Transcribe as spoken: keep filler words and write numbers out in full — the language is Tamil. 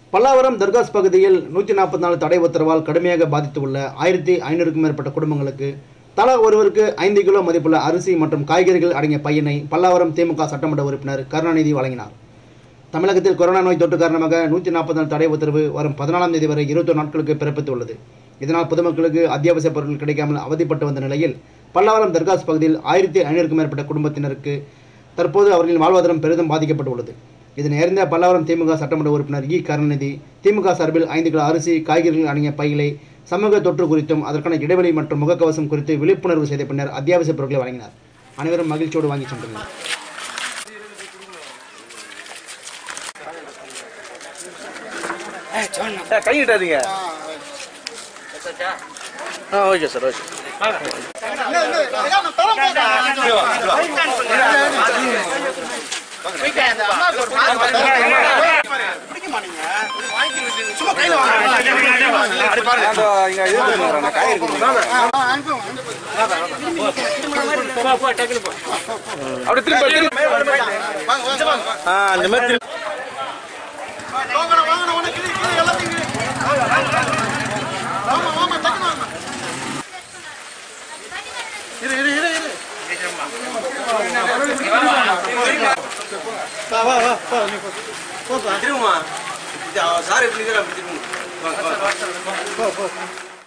பல்லாவரம் தர்காஸ் பகுதியில் நூற்றி நாற்பத்தி நாலு தடை உத்தரவால் கடுமையாக பாதித்துள்ள ஆயிரத்தி ஐநூறுக்கும் மேற்பட்ட குடும்பங்களுக்கு தலா ஒருவருக்கு ஐந்து கிலோ மதிப்புள்ள அரிசி மற்றும் காய்கறிகள் அடங்கிய பையனை பல்லாவரம் திமுக சட்டமன்ற உறுப்பினர் கருணாநிதி வழங்கினார். தமிழகத்தில் கொரோனா நோய் தொற்று காரணமாக நூற்றி நாற்பத்தி நாலு தடை உத்தரவு வரும் பதினாலாம் தேதி வரை இருபத்தொரு நாட்களுக்கு பிறப்பித்துள்ளது. இதனால் பொதுமக்களுக்கு அத்தியாவசிய பொருட்கள் கிடைக்காமல் அவதிப்பட்டு வந்த நிலையில் பல்லாவரம் தர்காஸ் பகுதியில் ஆயிரத்தி ஐநூறுக்கும் மேற்பட்ட குடும்பத்தினருக்கு தற்போது அவர்களின் வாழ்வாதாரம் பெரிதும் பாதிக்கப்பட்டுள்ளது. இதனை அறிந்த பல்லாவரம் திமுக சட்டமன்ற உறுப்பினர் இ கருணாநிதி திமுக சார்பில் ஐந்து கிலோ அரிசி காய்கறிகள் அடங்கிய பைகளை சமூக தொற்று குறித்தும் அதற்கான இடைவெளி மற்றும் முகக்கவசம் குறித்து விழிப்புணர்வு செய்த பின்னர் அத்தியாவசிய பொருட்களை வழங்கினார். அனைவரும் மகிழ்ச்சியோடு வாங்கி சென்றனர். கையிட்டாதீங்க. Okay sir, okay. வா வா வா போ நீ போ போ திரும்புமா. சார் எப்படி இருக்கற அப்படி திரும்பு. போ போ